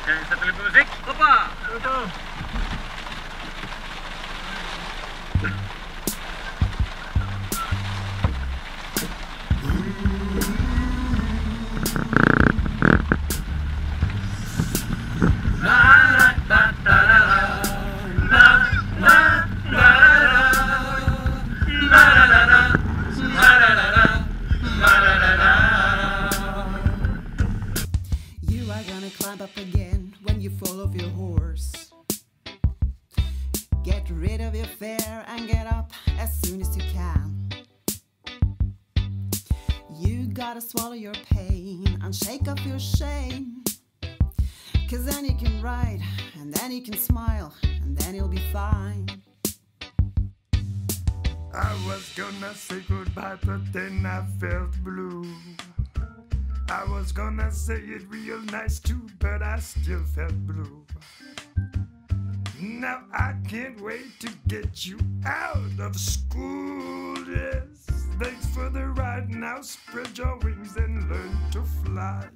Skal vi sette litt på musikk? Hoppa! You are gonna climb up again when you fall off your horse. Get rid of your fear and get up as soon as you can. You gotta swallow your pain and shake off your shame. 'Cause then you can ride, and then you can smile, and then you'll be fine. I was gonna say goodbye, but then I felt blue. I was gonna say it real nice too, but I still felt blue. Now I can't wait to get you out of school, yes. Thanks for the ride, now spread your wings and learn to fly.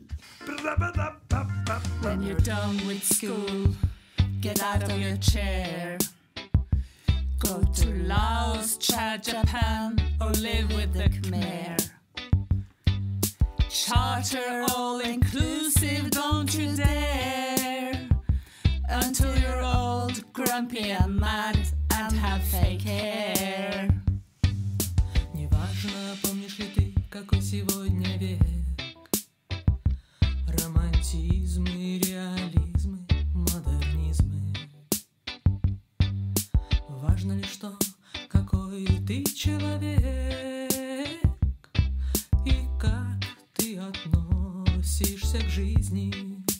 When you're done with school, get out of your chair. Go to Laos, Chad, Japan, or live with the Khmer. Charter all-inclusive, don't you dare. Until you're old, grumpy and mad, and have fake hair. Неважно, помнишь ли ты, какой сегодня век. Романтизмы, реализмы, модернизмы. Важно ли что, какой ты человек и как ты относишься к жизни.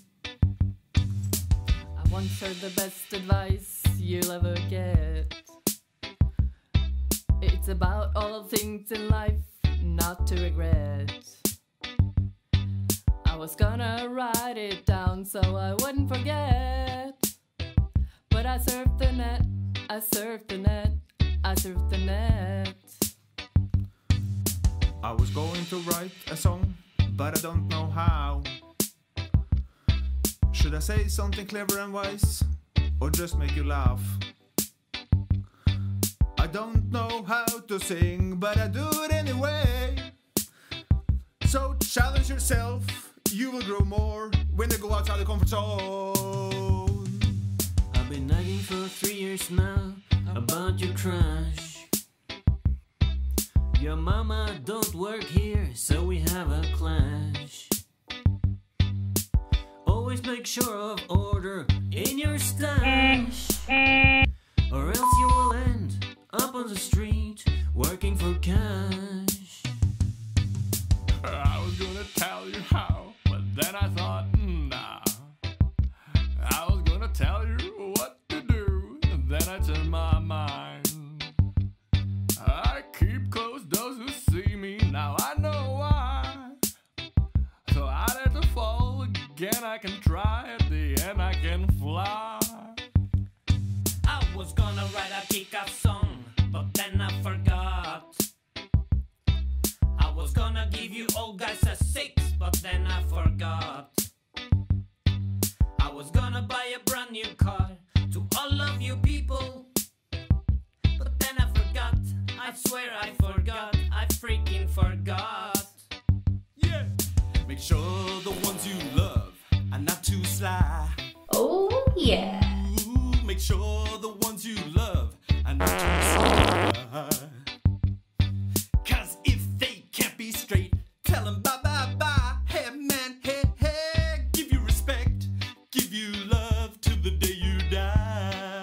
I once heard the best advice you'll ever get. It's about all things in life not to regret. I was gonna write it down so I wouldn't forget. But I surfed the net, I surfed the net, I surfed the net. I was going to write a song, but I don't know how. Should I say something clever and wise, or just make you laugh? I don't know how to sing, but I do it anyway. So challenge yourself, you will grow more when you go outside the comfort zone. I've been nagging for 3 years now about your crush. Your mama don't work here, so we have a clash. Always make sure of order in your stash, or else you will end up on the street working for cash. I was gonna tell you how, but then I thought, nah. I was gonna tell you what to do, and then I changed my mind. I keep close those who see me, now I know why. So I let to fall again, I can try, at the end I can fly. I was gonna write a kick-ass song, but then I forgot. I was gonna give you old guys a 6, but then I forgot. I was gonna buy a brand new car to all of you people, but then I forgot. I swear I forgot, I freaking forgot. Yeah. Make sure the ones you love are not too sly. Oh yeah. Ooh, make sure the ones you love are not too sly. 'Cause if they can't be straight, tell them bye bye bye. Hey man, hey hey, give you respect, give you love till the day you die.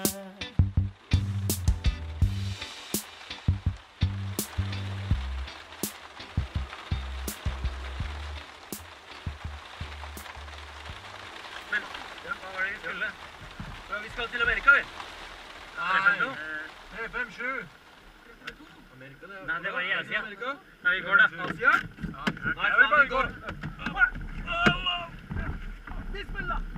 Men, hva var det vi skulle? Ja, vi skal til Amerika, vi. Nei, 357. Amerika, det er... Nei, det var i Asia. Amerika. Nei, vi går da. Asia? Nei, vi faen, vi går. går. Bismillah.